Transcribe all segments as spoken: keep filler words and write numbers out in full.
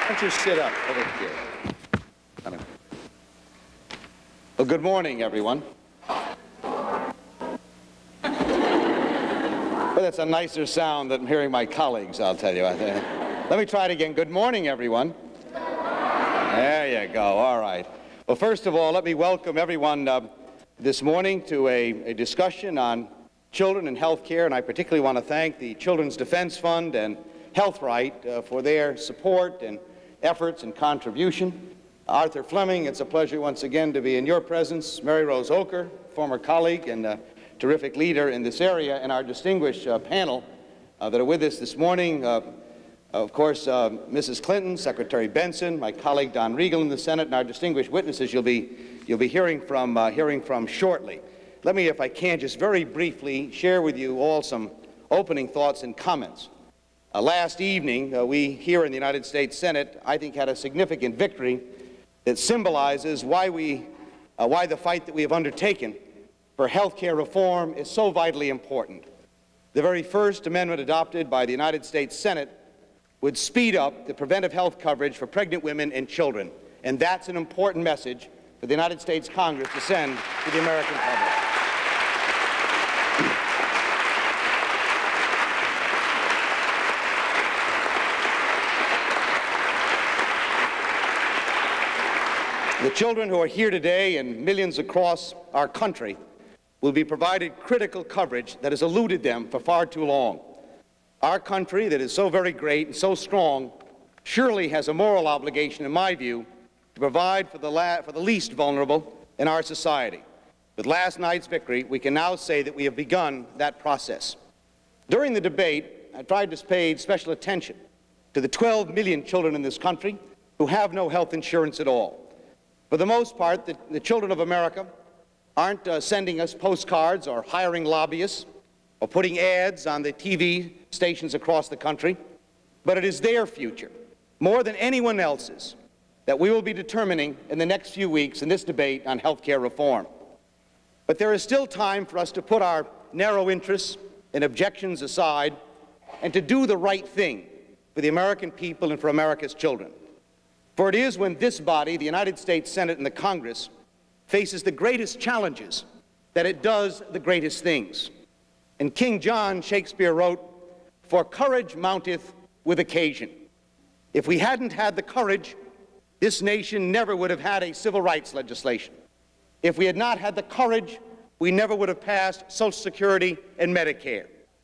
don't you sit up over here? Well, good morning, everyone. Well, that's a nicer sound than hearing my colleagues, I'll tell you. Let me try it again. Good morning, everyone. There you go. All right. Well, first of all, let me welcome everyone uh, this morning to a, a discussion on children and health care, and I particularly want to thank the Children's Defense Fund and Health Right uh, for their support and efforts and contribution. Arthur Fleming, it's a pleasure once again to be in your presence. Mary Rose Oker, former colleague and a terrific leader in this area, and our distinguished uh, panel uh, that are with us this morning. Uh, of course, uh, Missus Clinton, Secretary Benson, my colleague Don Regal in the Senate, and our distinguished witnesses you'll be, you'll be hearing from, uh, hearing from shortly. Let me, if I can, just very briefly share with you all some opening thoughts and comments. Uh, last evening, uh, we here in the United States Senate, I think, had a significant victory that symbolizes why, we, uh, why the fight that we have undertaken for health care reform is so vitally important. The very first amendment adopted by the United States Senate would speed up the preventive health coverage for pregnant women and children, and that's an important message for the United States Congress to send to the American public. The children who are here today and millions across our country will be provided critical coverage that has eluded them for far too long. Our country, that is so very great and so strong, surely has a moral obligation, in my view, to provide for the, la for the least vulnerable in our society. With last night's victory, we can now say that we have begun that process. During the debate, I tried to pay special attention to the twelve million children in this country who have no health insurance at all. For the most part, the, the children of America aren't uh, sending us postcards or hiring lobbyists or putting ads on the T V stations across the country, but it is their future, more than anyone else's, that we will be determining in the next few weeks in this debate on health care reform. But there is still time for us to put our narrow interests and objections aside and to do the right thing for the American people and for America's children. For it is when this body, the United States Senate and the Congress, faces the greatest challenges that it does the greatest things. And King John Shakespeare wrote, "For courage mounteth with occasion." If we hadn't had the courage, this nation never would have had a civil rights legislation. If we had not had the courage, we never would have passed Social Security and Medicare.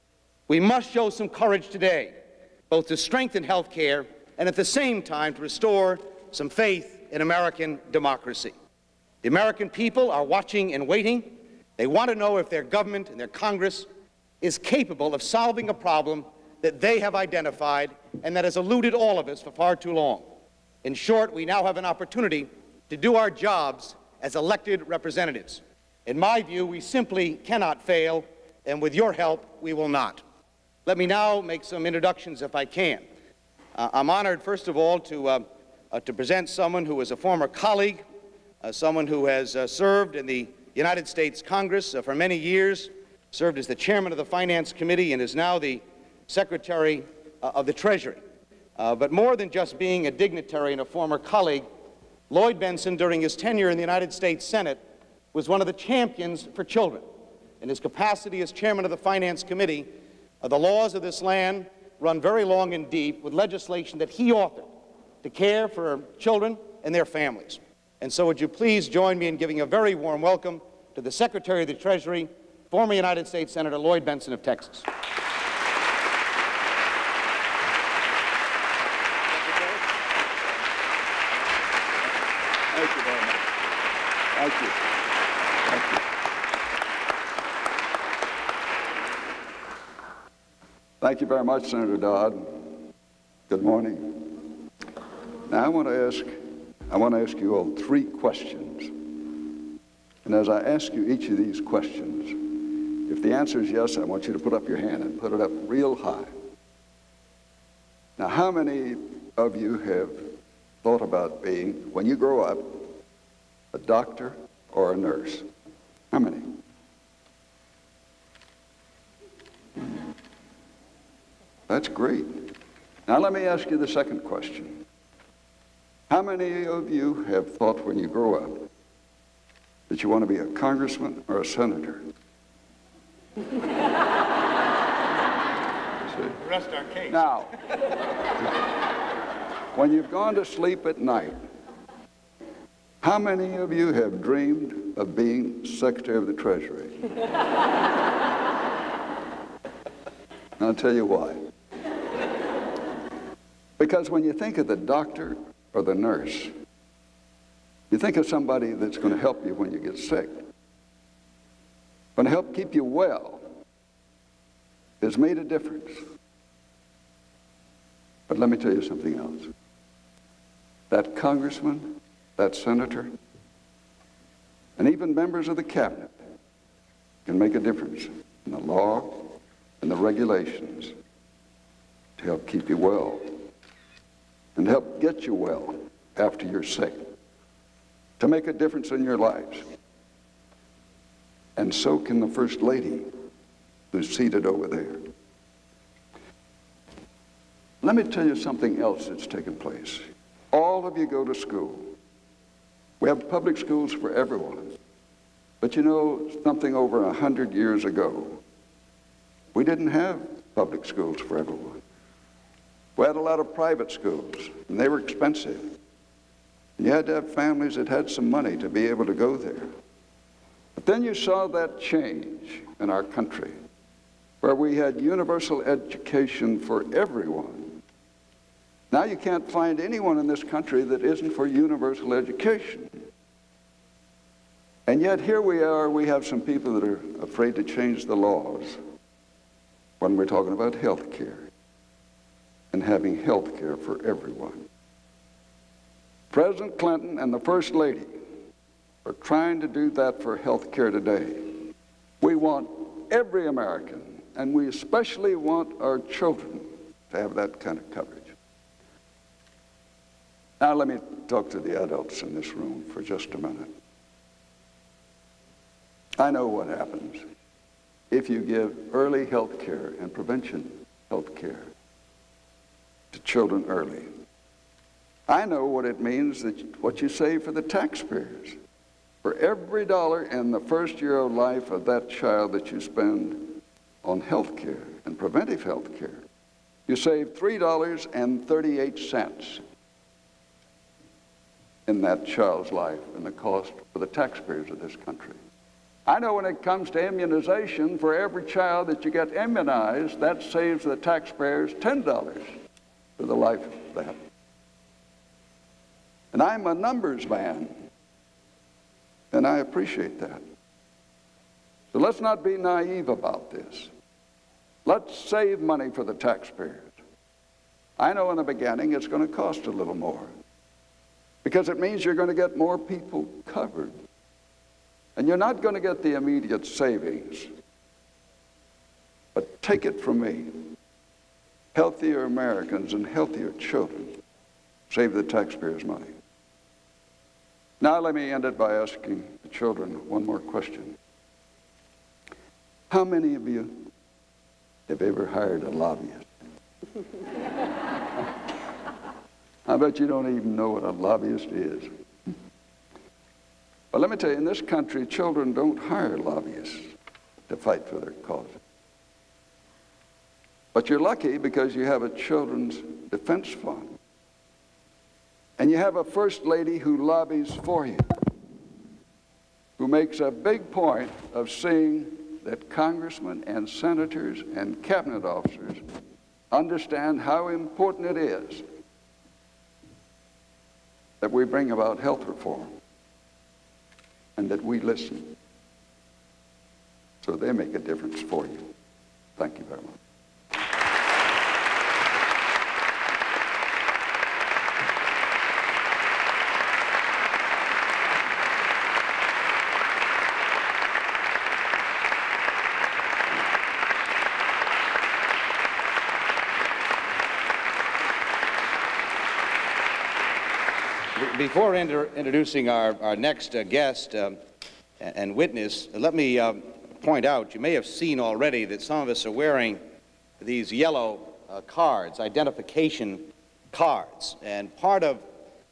We must show some courage today, both to strengthen health care and at the same time to restore some faith in American democracy. The American people are watching and waiting. They want to know if their government and their Congress is capable of solving a problem that they have identified and that has eluded all of us for far too long. In short, we now have an opportunity to do our jobs as elected representatives. In my view, we simply cannot fail, and with your help, we will not. Let me now make some introductions if I can. Uh, I'm honored, first of all, to, uh, uh, to present someone who is a former colleague, uh, someone who has uh, served in the United States Congress uh, for many years, served as the chairman of the Finance Committee, and is now the Secretary uh, of the Treasury. Uh, but more than just being a dignitary and a former colleague, Lloyd Bentsen, during his tenure in the United States Senate, was one of the champions for children. In his capacity as chairman of the Finance Committee, uh, the laws of this land run very long and deep with legislation that he authored to care for children and their families. And so would you please join me in giving a very warm welcome to the Secretary of the Treasury, former United States Senator Lloyd Bentsen of Texas. Thank you very much. Thank you. Thank you. Thank you very much, Senator Dodd. Good morning. Now I want to ask, I want to ask you all three questions. And as I ask you each of these questions, if the answer is yes, I want you to put up your hand and put it up real high. Now, how many of you have thought about being, when you grow up, a doctor or a nurse? How many? That's great. Now let me ask you the second question. How many of you have thought when you grow up that you want to be a congressman or a senator? Rest our case. Now, when you've gone to sleep at night, how many of you have dreamed of being Secretary of the Treasury? I'll tell you why. Because when you think of the doctor or the nurse, you think of somebody that's going to help you when you get sick, going to help keep you well, has made a difference. But let me tell you something else. That congressman, that senator, and even members of the cabinet can make a difference in the law and the regulations to help keep you well and help get you well after you're sick, to make a difference in your lives. And so can the First Lady, who's seated over there. Let me tell you something else that's taken place. All of you go to school. We have public schools for everyone. But you know, something over a hundred years ago, we didn't have public schools for everyone. We had a lot of private schools, and they were expensive. And you had to have families that had some money to be able to go there. But then you saw that change in our country, where we had universal education for everyone. Now you can't find anyone in this country that isn't for universal education. And yet here we are, we have some people that are afraid to change the laws when we're talking about health care and having health care for everyone. President Clinton and the First Lady are trying to do that for health care today. We want every American, and we especially want our children, to have that kind of coverage. Now let me talk to the adults in this room for just a minute. I know what happens if you give early health care and prevention health care to children early. I know what it means, that what you save for the taxpayers. For every dollar in the first year of life of that child that you spend on health care and preventive health care, you save three dollars and thirty-eight cents in that child's life and the cost for the taxpayers of this country. I know when it comes to immunization, for every child that you get immunized, that saves the taxpayers ten dollars for the life of that. And I'm a numbers man, and I appreciate that. So let's not be naive about this. Let's save money for the taxpayers. I know in the beginning it's going to cost a little more, because it means you're going to get more people covered. And you're not going to get the immediate savings. But take it from me, healthier Americans and healthier children save the taxpayers' money. Now let me end it by asking the children one more question. How many of you have ever hired a lobbyist? I bet you don't even know what a lobbyist is. But let me tell you, in this country, children don't hire lobbyists to fight for their cause. But you're lucky because you have a children's defense fund. And you have a first lady who lobbies for you, who makes a big point of seeing that congressmen and senators and cabinet officers understand how important it is that we bring about health reform and that we listen, so they make a difference for you. Thank you very much. Before inter introducing our, our next uh, guest um, and witness, let me uh, point out, you may have seen already that some of us are wearing these yellow uh, cards, identification cards. And part of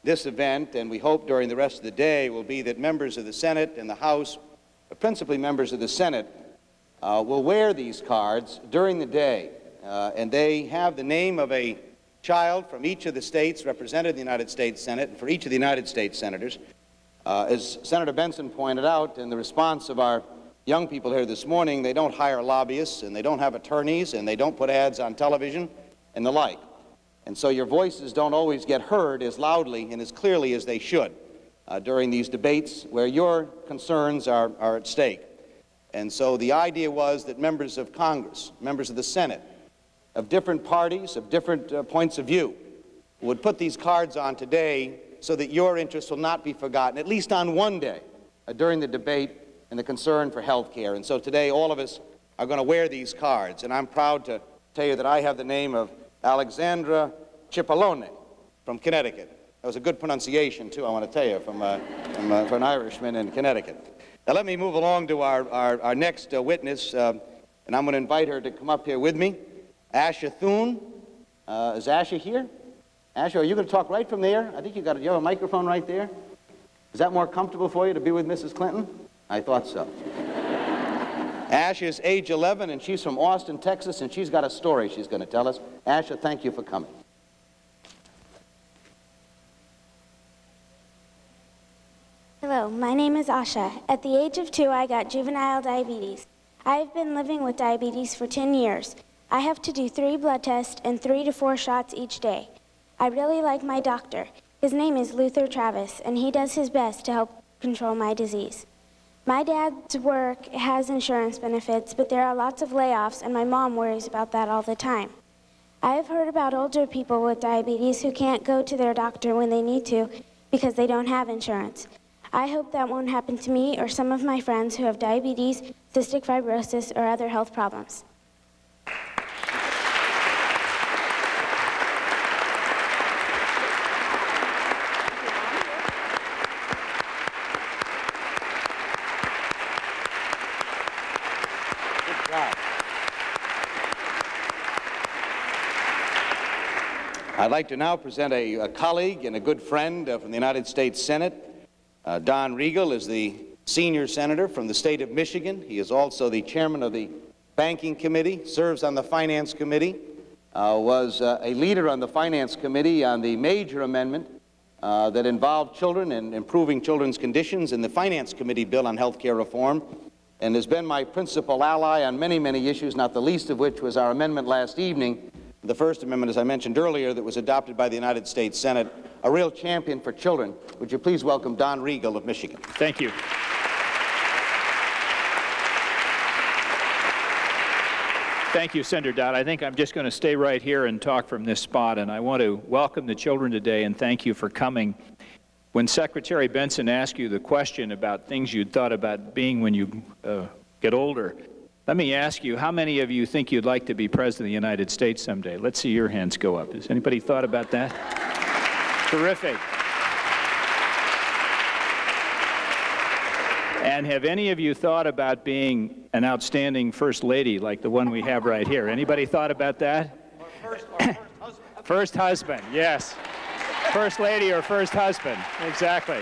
this event, and we hope during the rest of the day, will be that members of the Senate and the House, but principally members of the Senate, uh, will wear these cards during the day. Uh, and they have the name of a child from each of the states represented in the United States Senate, and for each of the United States senators. Uh, as Senator Benson pointed out in the response of our young people here this morning, they don't hire lobbyists, and they don't have attorneys, and they don't put ads on television, and the like. And so your voices don't always get heard as loudly and as clearly as they should uh, during these debates where your concerns are, are at stake. And so the idea was that members of Congress, members of the Senate, of different parties, of different uh, points of view, would put these cards on today so that your interests will not be forgotten, at least on one day uh, during the debate and the concern for health care. And so today all of us are going to wear these cards. And I'm proud to tell you that I have the name of Alexandra Cipollone from Connecticut. That was a good pronunciation, too, I want to tell you, from, uh, from, uh, from an Irishman in Connecticut. Now let me move along to our, our, our next uh, witness, uh, and I'm going to invite her to come up here with me. Asha Thune. Uh, is Asha here? Asha, are you going to talk right from there? I think you got you have a microphone right there. Is that more comfortable for you to be with Missus Clinton? I thought so. Asha is age eleven, and she's from Austin, Texas, and she's got a story she's going to tell us. Asha, thank you for coming. Hello, my name is Asha. At the age of two, I got juvenile diabetes. I have been living with diabetes for ten years. I have to do three blood tests and three to four shots each day. I really like my doctor. His name is Luther Travis, and he does his best to help control my disease. My dad's work has insurance benefits, but there are lots of layoffs, and my mom worries about that all the time. I have heard about older people with diabetes who can't go to their doctor when they need to because they don't have insurance. I hope that won't happen to me or some of my friends who have diabetes, cystic fibrosis, or other health problems. I'd like to now present a, a colleague and a good friend uh, from the United States Senate. Uh, Don Regal is the senior senator from the state of Michigan. He is also the chairman of the Banking Committee, serves on the Finance Committee, uh, was uh, a leader on the Finance Committee on the major amendment uh, that involved children and improving children's conditions in the Finance Committee bill on health care reform, and has been my principal ally on many, many issues, not the least of which was our amendment last evening, the First Amendment, as I mentioned earlier, that was adopted by the United States Senate, a real champion for children. Would you please welcome Don Regal of Michigan? Thank you. Thank you, Senator Dodd. I think I'm just going to stay right here and talk from this spot, and I want to welcome the children today and thank you for coming. When Secretary Benson asked you the question about things you'd thought about being when you uh, get older, let me ask you, how many of you think you'd like to be President of the United States someday? Let's see your hands go up. Has anybody thought about that? Terrific. And have any of you thought about being an outstanding First Lady like the one we have right here? Anybody thought about that? Or first, or first husband. First husband, yes. First Lady or first husband, exactly.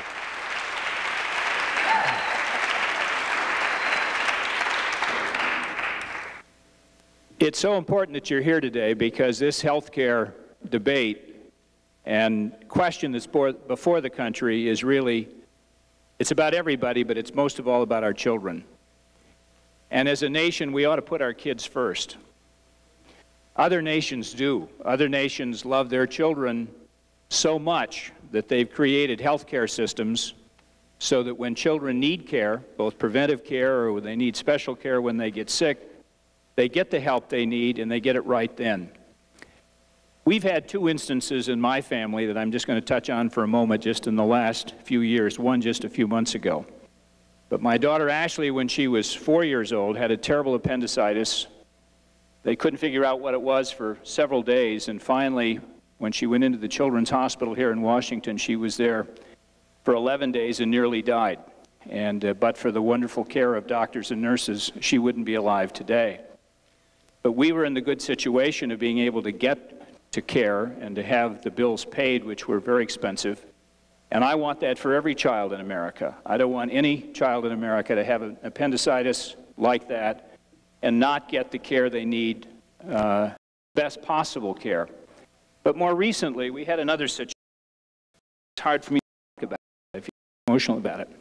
It's so important that you're here today because this health care debate and question that's before the country is really, it's about everybody, but it's most of all about our children. And as a nation, we ought to put our kids first. Other nations do. Other nations love their children so much that they've created health care systems so that when children need care, both preventive care or when they need special care when they get sick, they get the help they need and they get it right then. We've had two instances in my family that I'm just going to touch on for a moment just in the last few years, one just a few months ago. But my daughter Ashley, when she was four years old, had a terrible appendicitis. They couldn't figure out what it was for several days, and finally, when she went into the Children's Hospital here in Washington, she was there for eleven days and nearly died. And uh, but for the wonderful care of doctors and nurses, she wouldn't be alive today. But we were in the good situation of being able to get to care and to have the bills paid, which were very expensive, And I want that for every child in America. I don't want any child in America to have an appendicitis like that and not get the care they need, uh, best possible care. But more recently, we had another situation. It's hard for me to talk about it if you're emotional about it.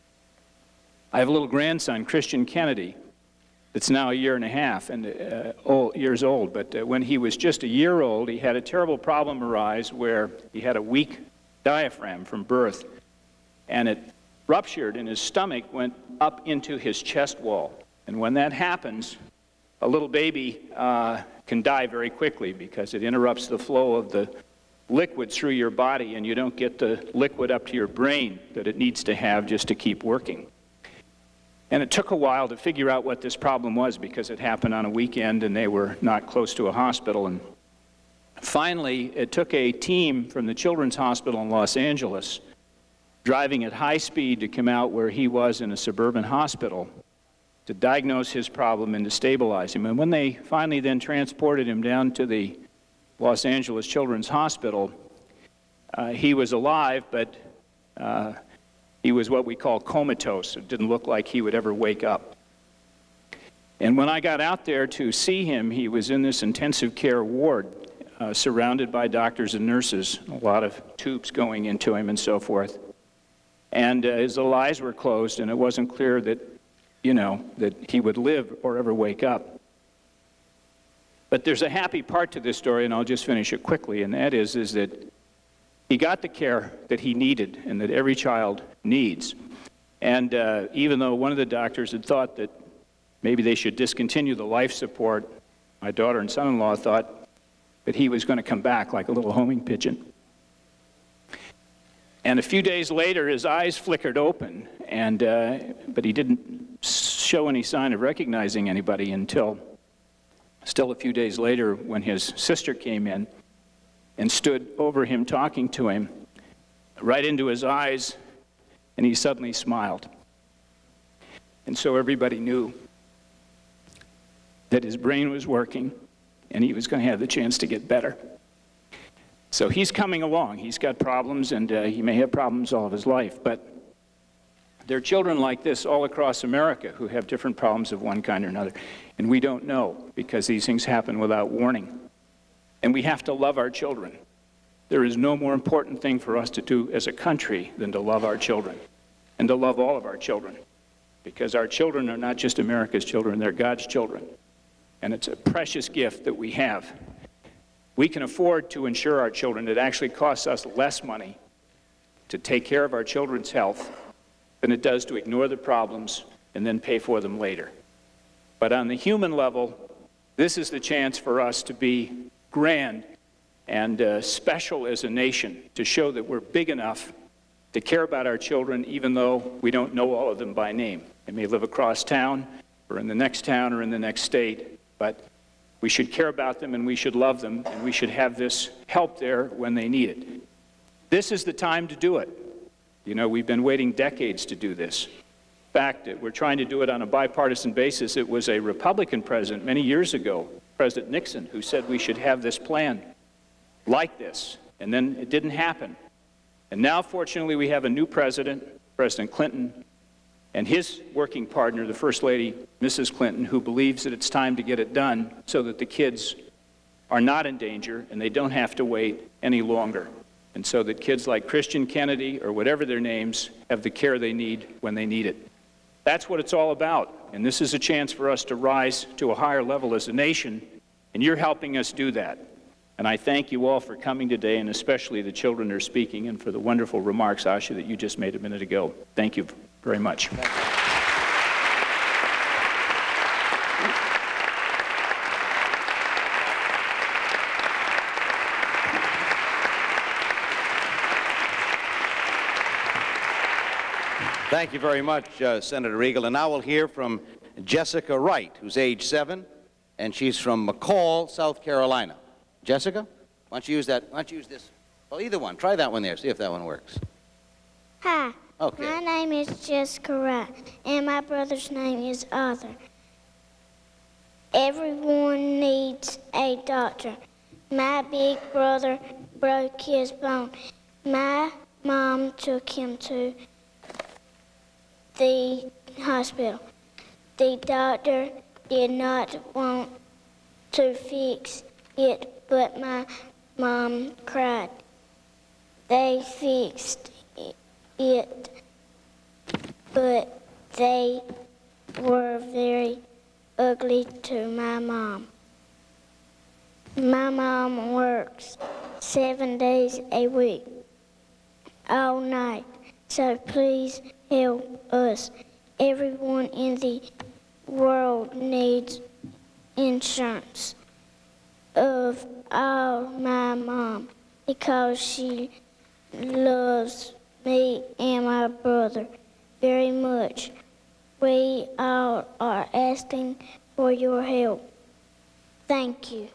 I have a little grandson, Christian Kennedy, that's now a year and a half and uh, old, years old. But uh, when he was just a year old, he had a terrible problem arise where he had a weak diaphragm from birth, and it ruptured, and his stomach went up into his chest wall. And when that happens, a little baby uh, can die very quickly because it interrupts the flow of the liquid through your body, and you don't get the liquid up to your brain that it needs to have just to keep working. And it took a while to figure out what this problem was because it happened on a weekend and they were not close to a hospital. And finally, it took a team from the Children's Hospital in Los Angeles driving at high speed to come out where he was in a suburban hospital to diagnose his problem and to stabilize him. And when they finally then transported him down to the Los Angeles Children's Hospital, uh, he was alive, but uh, he was what we call comatose. It didn't look like he would ever wake up. And when I got out there to see him, he was in this intensive care ward, uh, surrounded by doctors and nurses, a lot of tubes going into him and so forth. And uh, his little eyes were closed, and it wasn't clear that, you know, that he would live or ever wake up. But there's a happy part to this story, and I'll just finish it quickly, and that is, is that he got the care that he needed and that every child needs. And uh, even though one of the doctors had thought that maybe they should discontinue the life support, my daughter and son-in-law thought that he was going to come back like a little homing pigeon. And a few days later, his eyes flickered open, and, uh, but he didn't show any sign of recognizing anybody until still a few days later when his sister came in and stood over him talking to him right into his eyes, and he suddenly smiled. And so everybody knew that his brain was working and he was going to have the chance to get better. So he's coming along. He's got problems, and uh, he may have problems all of his life, but there are children like this all across America who have different problems of one kind or another, and we don't know because these things happen without warning. And we have to love our children. There is no more important thing for us to do as a country than to love our children and to love all of our children, because our children are not just America's children, they're God's children. And it's a precious gift that we have. We can afford to insure our children. It actually costs us less money to take care of our children's health than it does to ignore the problems and then pay for them later. But on the human level, this is the chance for us to be grand and uh, special as a nation, to show that we're big enough to care about our children even though we don't know all of them by name. They may live across town or in the next town or in the next state, but we should care about them and we should love them, and we should have this help there when they need it. This is the time to do it. You know, we've been waiting decades to do this. In fact, we're trying to do it on a bipartisan basis. It was a Republican president many years ago, President Nixon, who said we should have this plan like this, and then it didn't happen. And now, fortunately, we have a new president, President Clinton, and his working partner, the First Lady, Missus Clinton, who believes that it's time to get it done so that the kids are not in danger and they don't have to wait any longer, and so that kids like Christian Kennedy, or whatever their names, have the care they need when they need it. That's what it's all about, and this is a chance for us to rise to a higher level as a nation, and you're helping us do that. And I thank you all for coming today, and especially the children who are speaking, and for the wonderful remarks, Asha, that you just made a minute ago. Thank you very much. Thank you very much, uh, Senator Riegel. And now we'll hear from Jessica Wright, who's age seven, and she's from McCall, South Carolina. Jessica, why don't you use that? Why don't you use this? Well, either one. Try that one there. See if that one works. Hi. Okay. My name is Jessica Wright, and my brother's name is Arthur. Everyone needs a doctor. My big brother broke his bone. My mom took him to the hospital. The doctor did not want to fix it, but my mom cried. They fixed it, but they were very ugly to my mom. My mom works seven days a week, all night, so please help us. Everyone in the world needs insurance of all my mom because she loves me and my brother very much. We all are asking for your help. Thank you.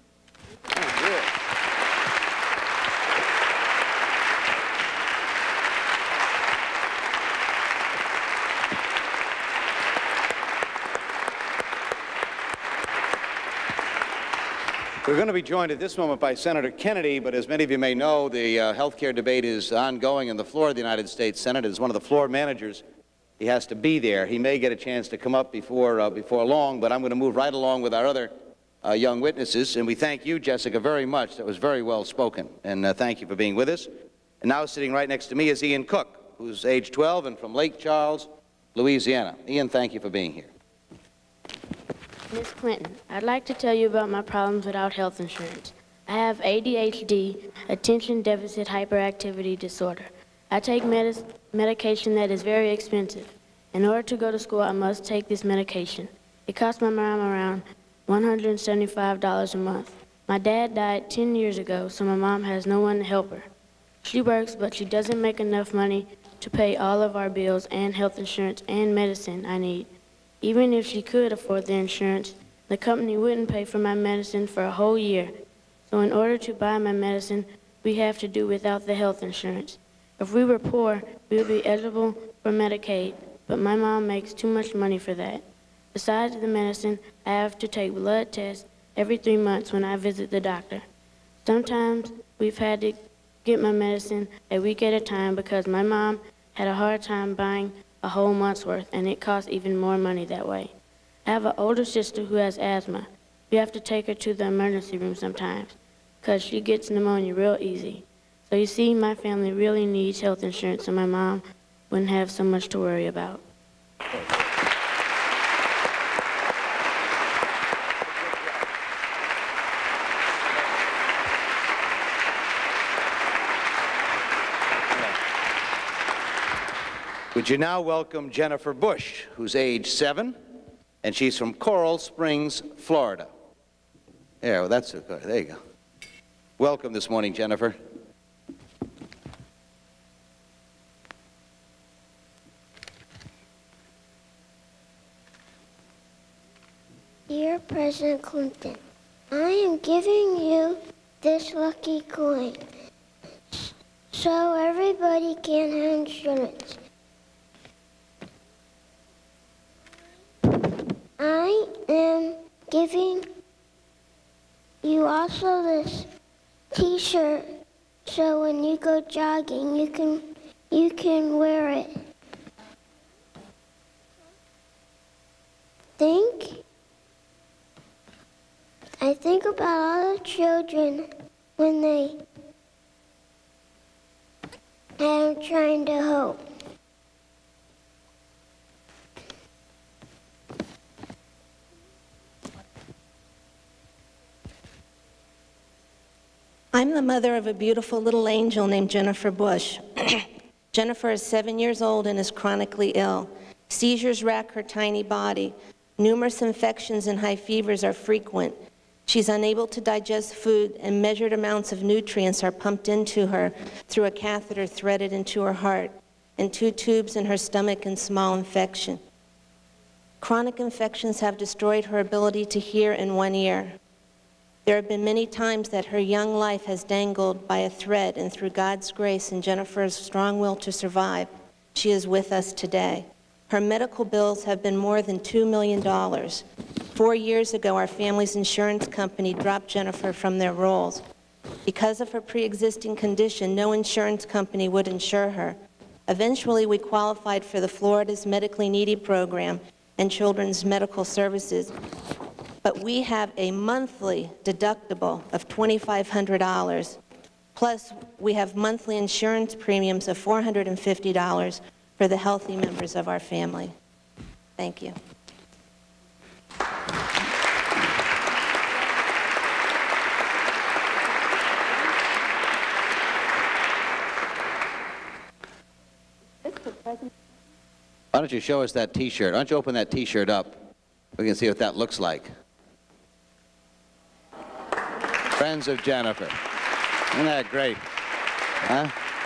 We're going to be joined at this moment by Senator Kennedy, but as many of you may know, the uh, health care debate is ongoing on the floor of the United States Senate. As one of the floor managers, he has to be there. He may get a chance to come up before, uh, before long, but I'm going to move right along with our other uh, young witnesses. And we thank you, Jessica, very much. That was very well spoken. And uh, thank you for being with us. And now sitting right next to me is Ian Cook, who's age twelve and from Lake Charles, Louisiana. Ian, thank you for being here. Miz Clinton, I'd like to tell you about my problems without health insurance. I have A D H D, attention deficit hyperactivity disorder. I take medis medication that is very expensive. In order to go to school, I must take this medication. It costs my mom around one hundred seventy-five dollars a month. My dad died ten years ago, so my mom has no one to help her. She works, but she doesn't make enough money to pay all of our bills and health insurance and medicine I need. Even if she could afford the insurance, the company wouldn't pay for my medicine for a whole year. So in order to buy my medicine, we have to do without the health insurance. If we were poor, we would be eligible for Medicaid, but my mom makes too much money for that. Besides the medicine, I have to take blood tests every three months when I visit the doctor. Sometimes we've had to get my medicine a week at a time because my mom had a hard time buying a whole month's worth, and it costs even more money that way. I have an older sister who has asthma. We have to take her to the emergency room sometimes because she gets pneumonia real easy. So you see, my family really needs health insurance so my mom wouldn't have so much to worry about. Would you now welcome Jennifer Bush, who's age seven, and she's from Coral Springs, Florida. Yeah, well, that's a, there you go. Welcome this morning, Jennifer. Dear President Clinton, I am giving you this lucky coin so everybody can have insurance. I am giving you also this t-shirt so when you go jogging you can you can wear it. Think I think about all the children when they I'm trying to help. I'm the mother of a beautiful little angel named Jennifer Bush. Jennifer is seven years old and is chronically ill. Seizures rack her tiny body. Numerous infections and high fevers are frequent. She's unable to digest food, and measured amounts of nutrients are pumped into her through a catheter threaded into her heart, and two tubes in her stomach and small infection. Chronic infections have destroyed her ability to hear in one ear. There have been many times that her young life has dangled by a thread, and through God's grace and Jennifer's strong will to survive, she is with us today. Her medical bills have been more than two million dollars. Four years ago, our family's insurance company dropped Jennifer from their rolls. Because of her pre-existing condition, no insurance company would insure her. Eventually, we qualified for the Florida's Medically Needy program and Children's Medical Services, but we have a monthly deductible of twenty-five hundred dollars. Plus, we have monthly insurance premiums of four hundred fifty dollars for the healthy members of our family. Thank you. Why don't you show us that T-shirt? Why don't you open that T-shirt up? We can see what that looks like. Friends of Jennifer. Isn't that great? Huh?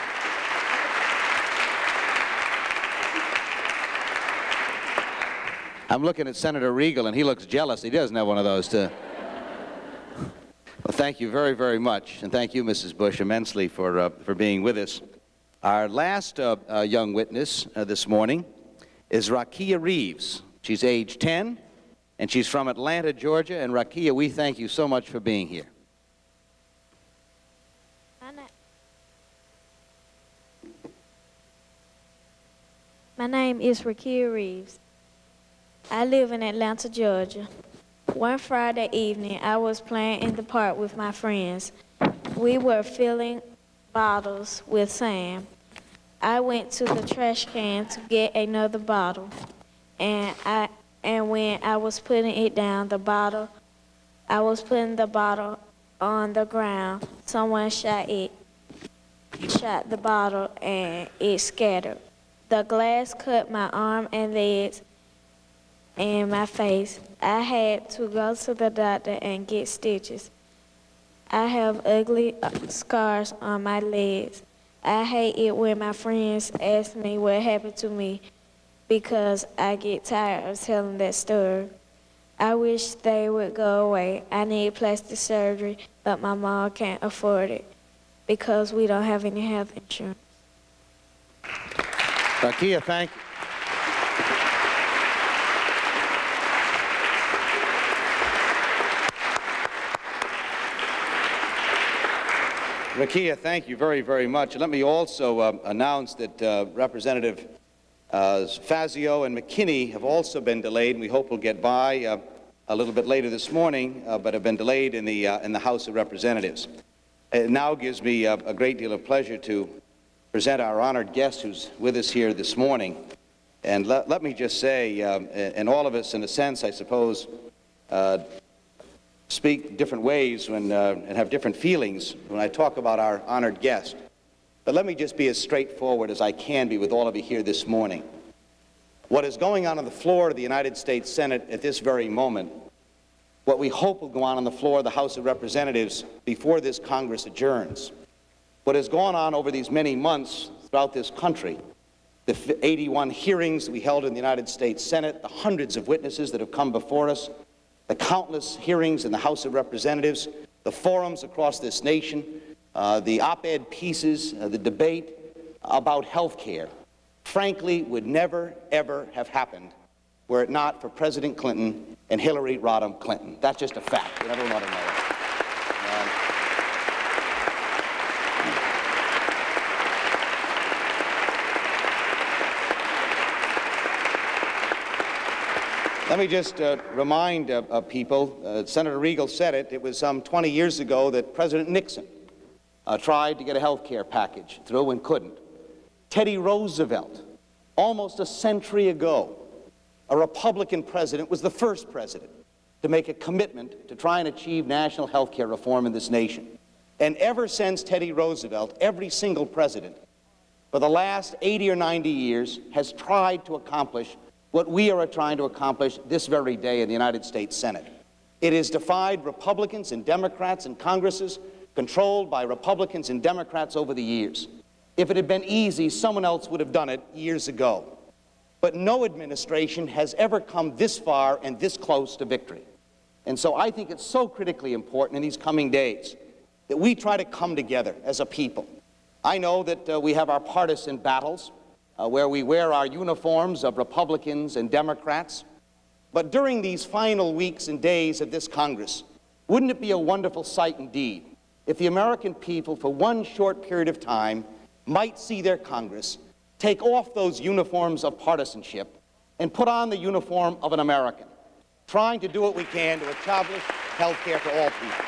I'm looking at Senator Regal, and he looks jealous. He doesn't have one of those, too. Well, thank you very, very much. And thank you, Missus Bush, immensely for, uh, for being with us. Our last uh, uh, young witness uh, this morning is Rakia Reeves. She's age ten, and she's from Atlanta, Georgia. And Rakia, we thank you so much for being here. My name is Rakia Reeves. I live in Atlanta, Georgia. One Friday evening, I was playing in the park with my friends. We were filling bottles with sand. I went to the trash can to get another bottle, and I and when I was putting it down, the bottle, I was putting the bottle on the ground. Someone shot it, shot the bottle, and it scattered. The glass cut my arm and legs and my face. I had to go to the doctor and get stitches. I have ugly scars on my legs. I hate it when my friends ask me what happened to me because I get tired of telling that story. I wish they would go away. I need plastic surgery, but my mom can't afford it because we don't have any health insurance. Rakia, thank you. Rakia, thank you very, very much. Let me also uh, announce that uh, Representative uh, Fazio and McKinney have also been delayed, and we hope we'll get by uh, a little bit later this morning, uh, but have been delayed in the, uh, in the House of Representatives. It now gives me uh, a great deal of pleasure to present our honored guest who's with us here this morning. And let, let me just say, um, and all of us, in a sense, I suppose, uh, speak different ways when, uh, and have different feelings when I talk about our honored guest. But let me just be as straightforward as I can be with all of you here this morning. What is going on on the floor of the United States Senate at this very moment, what we hope will go on on the floor of the House of Representatives before this Congress adjourns, what has gone on over these many months throughout this country, the eighty-one hearings that we held in the United States Senate, the hundreds of witnesses that have come before us, the countless hearings in the House of Representatives, the forums across this nation, uh, the op-ed pieces, uh, the debate about health care, frankly, would never, ever have happened were it not for President Clinton and Hillary Rodham Clinton. That's just a fact. You never want to know it. Let me just uh, remind uh, uh, people, uh, Senator Regal said it, it was some twenty years ago that President Nixon uh, tried to get a health care package through and couldn't. Teddy Roosevelt, almost a century ago, a Republican president, was the first president to make a commitment to try and achieve national health care reform in this nation. And ever since Teddy Roosevelt, every single president for the last eighty or ninety years has tried to accomplish what we are trying to accomplish this very day in the United States Senate. It has defied Republicans and Democrats in Congresses controlled by Republicans and Democrats over the years. If it had been easy, someone else would have done it years ago. But no administration has ever come this far and this close to victory. And so I think it's so critically important in these coming days that we try to come together as a people. I know that uh, we have our partisan battles, Uh, where we wear our uniforms of Republicans and Democrats. But during these final weeks and days of this Congress, wouldn't it be a wonderful sight indeed if the American people, for one short period of time, might see their Congress take off those uniforms of partisanship and put on the uniform of an American, trying to do what we can to establish health care for all people.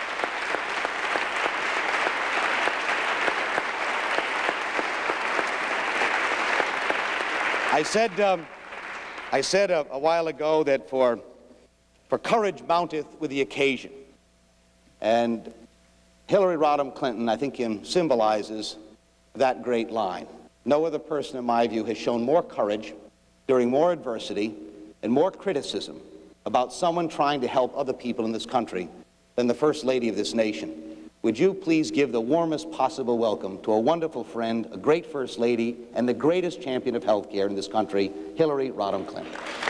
I said, um, I said a, a while ago that for, for courage mounteth with the occasion. And Hillary Rodham Clinton, I think, symbolizes that great line. No other person, in my view, has shown more courage during more adversity and more criticism about someone trying to help other people in this country than the First Lady of this nation. Would you please give the warmest possible welcome to a wonderful friend, a great First Lady, and the greatest champion of health care in this country, Hillary Rodham Clinton.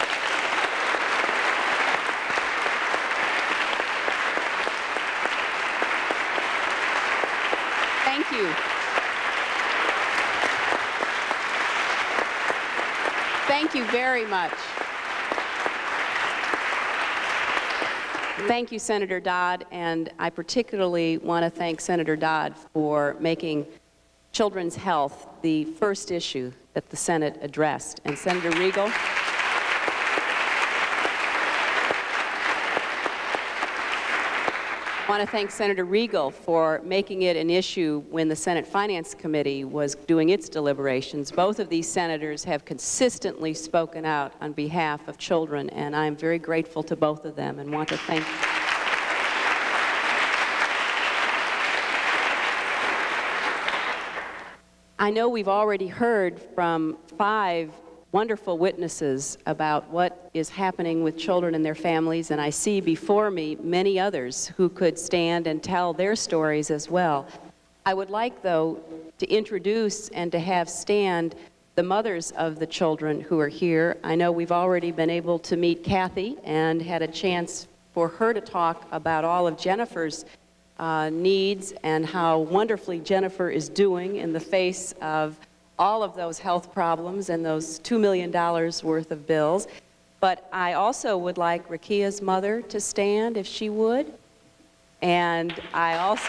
Thank you. Thank you very much. Thank you, Senator Dodd, and I particularly want to thank Senator Dodd for making children's health the first issue that the Senate addressed. And Senator Riegel, I want to thank Senator Riegel for making it an issue when the Senate Finance Committee was doing its deliberations. Both of these senators have consistently spoken out on behalf of children, and I am very grateful to both of them and want to thank you. I know we've already heard from five wonderful witnesses about what is happening with children and their families, and I see before me many others who could stand and tell their stories as well. I would like, though, to introduce and to have stand the mothers of the children who are here. I know we've already been able to meet Kathy and had a chance for her to talk about all of Jennifer's uh, needs and how wonderfully Jennifer is doing in the face of all of those health problems and those two million dollars worth of bills. But I also would like Rakia's mother to stand, if she would. And I also...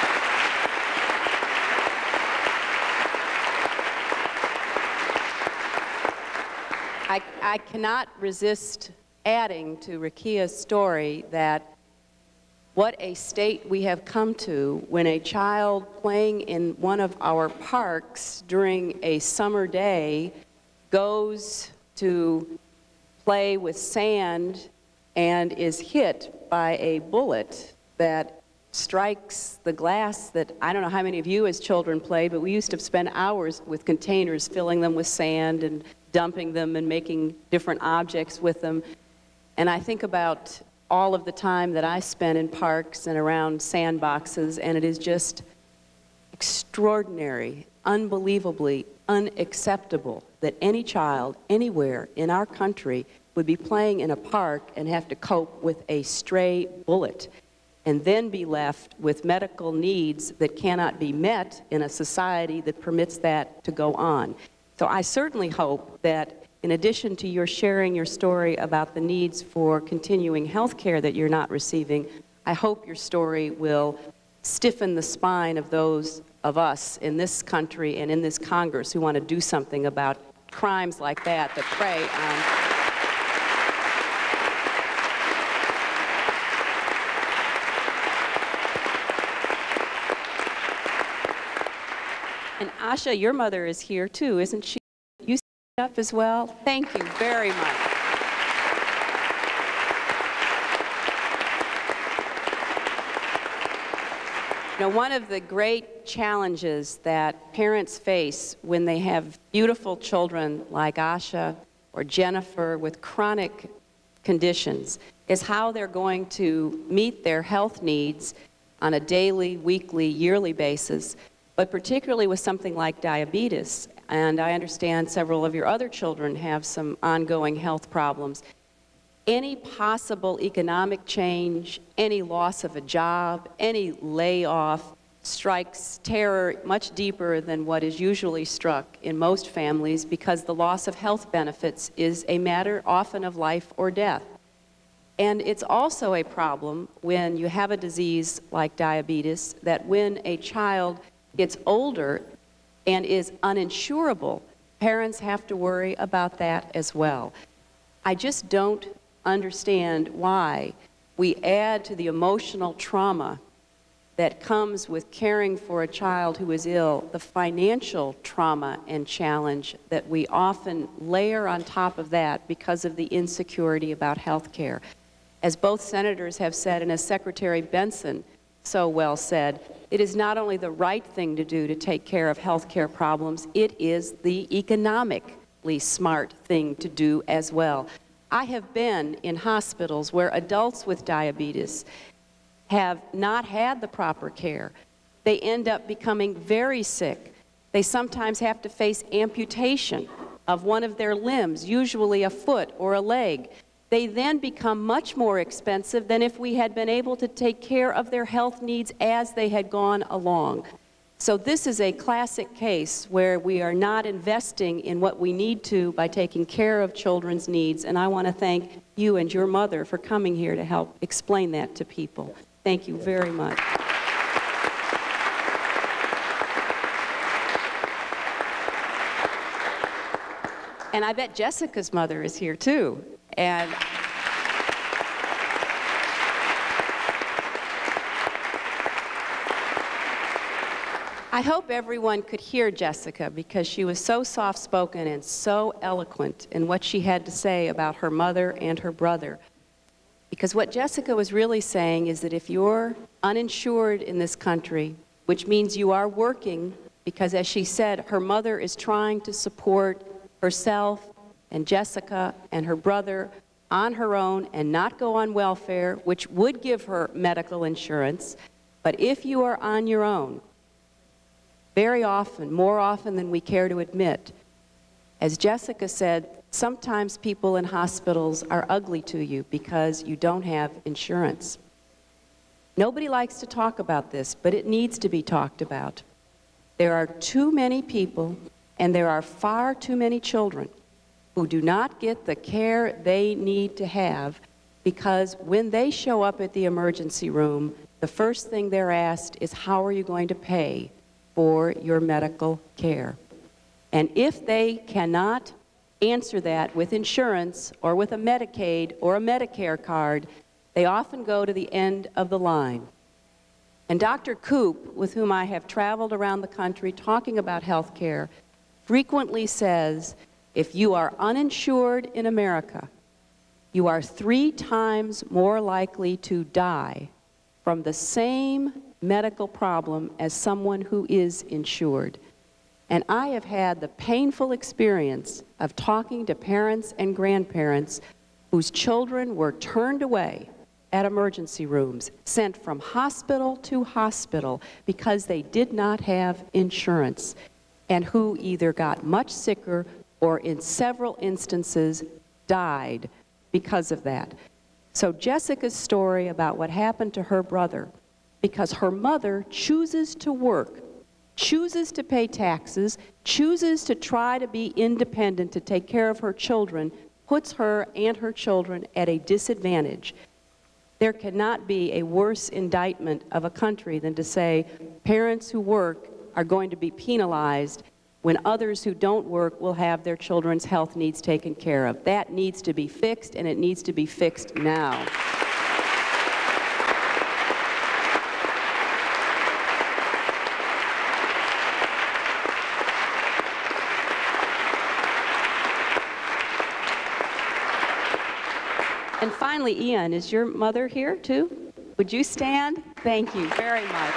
I, I cannot resist adding to Rakia's story that what a state we have come to when a child playing in one of our parks during a summer day goes to play with sand and is hit by a bullet that strikes the glass that, I don't know how many of you as children played, but we used to spend hours with containers filling them with sand and dumping them and making different objects with them. And I think about all of the time that I spent in parks and around sandboxes, and it is just extraordinary, unbelievably unacceptable that any child anywhere in our country would be playing in a park and have to cope with a stray bullet and then be left with medical needs that cannot be met in a society that permits that to go on. So I certainly hope that in addition to your sharing your story about the needs for continuing health care that you're not receiving, I hope your story will stiffen the spine of those of us in this country and in this Congress who want to do something about crimes like that that prey on... And Asha, your mother is here too, isn't she? You stand up as well? Thank you very much. You know, one of the great challenges that parents face when they have beautiful children like Asha or Jennifer with chronic conditions is how they're going to meet their health needs on a daily, weekly, yearly basis, but particularly with something like diabetes. And I understand several of your other children have some ongoing health problems. Any possible economic change, any loss of a job, any layoff strikes terror much deeper than what is usually struck in most families because the loss of health benefits is a matter often of life or death. And it's also a problem when you have a disease like diabetes, that when a child gets older and is uninsurable, parents have to worry about that as well. I just don't understand why we add to the emotional trauma that comes with caring for a child who is ill the financial trauma and challenge that we often layer on top of that because of the insecurity about health care. As both senators have said, and as Secretary Benson so well said, it is not only the right thing to do to take care of health care problems, it is the economically smart thing to do as well. I have been in hospitals where adults with diabetes have not had the proper care. They end up becoming very sick. They sometimes have to face amputation of one of their limbs, usually a foot or a leg. They then become much more expensive than if we had been able to take care of their health needs as they had gone along. So this is a classic case where we are not investing in what we need to by taking care of children's needs, and I want to thank you and your mother for coming here to help explain that to people. Thank you very much. And I bet Jessica's mother is here too. And I hope everyone could hear Jessica because she was so soft-spoken and so eloquent in what she had to say about her mother and her brother. Because what Jessica was really saying is that if you're uninsured in this country, which means you are working, because as she said, her mother is trying to support herself and Jessica and her brother on her own and not go on welfare, which would give her medical insurance. But if you are on your own, very often, more often than we care to admit, as Jessica said, sometimes people in hospitals are ugly to you because you don't have insurance. Nobody likes to talk about this, but it needs to be talked about. There are too many people, and there are far too many children who do not get the care they need to have because when they show up at the emergency room, the first thing they're asked is, how are you going to pay for your medical care? And if they cannot answer that with insurance or with a Medicaid or a Medicare card, they often go to the end of the line. And Doctor Koop, with whom I have traveled around the country talking about health care, frequently says, if you are uninsured in America, you are three times more likely to die from the same medical problem as someone who is insured. And I have had the painful experience of talking to parents and grandparents whose children were turned away at emergency rooms, sent from hospital to hospital because they did not have insurance, and who either got much sicker or in several instances died because of that. So Jessica's story about what happened to her brother, because her mother chooses to work, chooses to pay taxes, chooses to try to be independent to take care of her children, puts her and her children at a disadvantage. There cannot be a worse indictment of a country than to say parents who work are going to be penalized when others who don't work will have their children's health needs taken care of. That needs to be fixed, and it needs to be fixed now. And finally, Ian, is your mother here too? Would you stand? Thank you very much.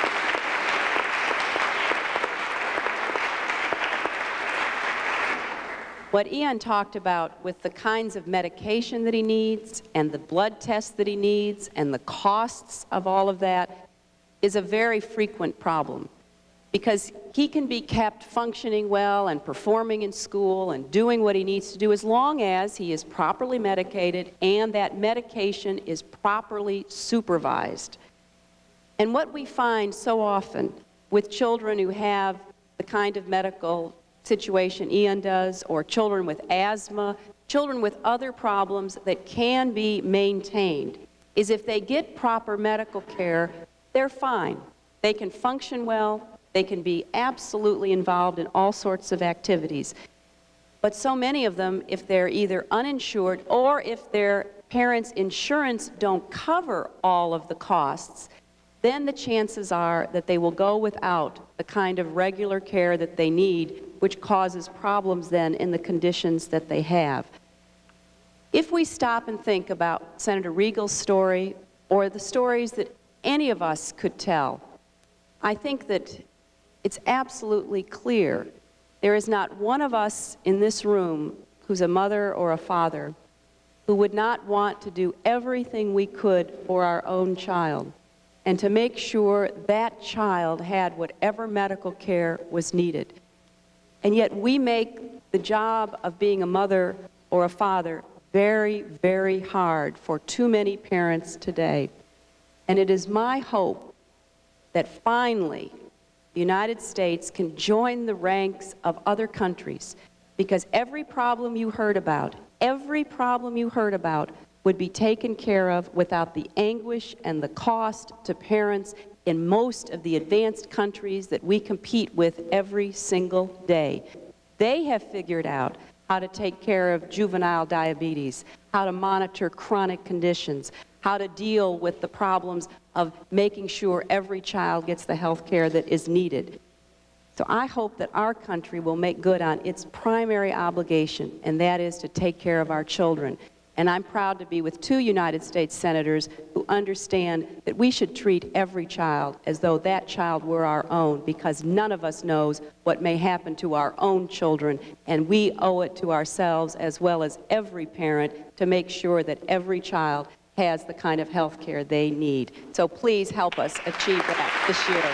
What Ian talked about with the kinds of medication that he needs and the blood tests that he needs and the costs of all of that is a very frequent problem, because he can be kept functioning well and performing in school and doing what he needs to do as long as he is properly medicated and that medication is properly supervised. And what we find so often with children who have the kind of medical situation Ian does, or children with asthma children with other problems that can be maintained is if they get proper medical care, they're fine. They can function well. They can be absolutely involved in all sorts of activities. But so many of them, if they're either uninsured or if their parents' insurance don't cover all of the costs, then the chances are that they will go without the kind of regular care that they need, which causes problems then in the conditions that they have. If we stop and think about Senator Riegel's story or the stories that any of us could tell, I think that it's absolutely clear there is not one of us in this room who's a mother or a father who would not want to do everything we could for our own child and to make sure that child had whatever medical care was needed. And yet we make the job of being a mother or a father very, very hard for too many parents today. And it is my hope that finally the United States can join the ranks of other countries, because every problem you heard about, every problem you heard about would be taken care of without the anguish and the cost to parents in most of the advanced countries that we compete with every single day. They have figured out how to take care of juvenile diabetes, how to monitor chronic conditions, how to deal with the problems of making sure every child gets the health care that is needed. So I hope that our country will make good on its primary obligation, and that is to take care of our children. And I'm proud to be with two United States senators who understand that we should treat every child as though that child were our own, because none of us knows what may happen to our own children, and we owe it to ourselves as well as every parent to make sure that every child has the kind of health care they need. So please help us achieve that this year.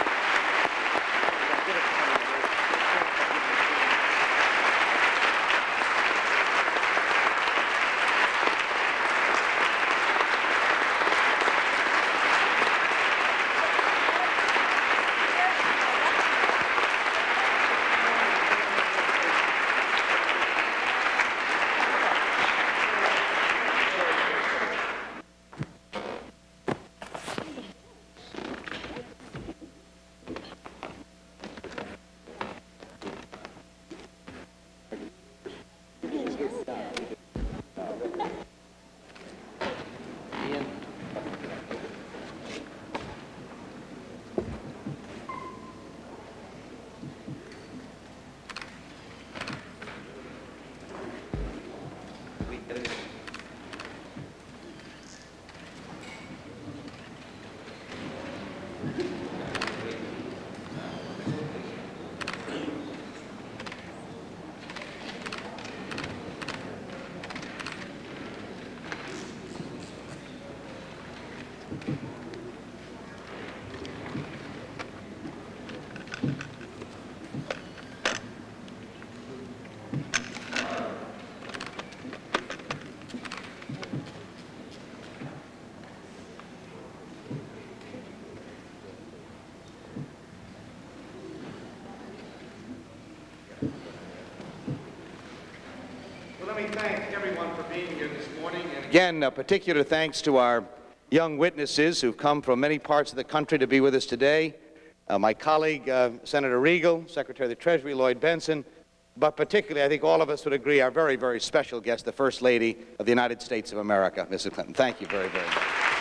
Let me thank everyone for being here this morning. And again, a particular thanks to our young witnesses who've come from many parts of the country to be with us today. Uh, my colleague, uh, Senator Riegel, Secretary of the Treasury, Lloyd Bentsen, but particularly, I think all of us would agree, our very, very special guest, the First Lady of the United States of America, Missus Clinton. Thank you very, very much.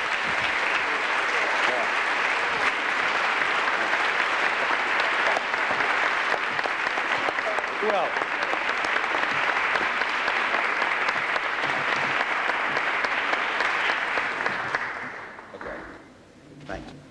Well, okay. Thank you.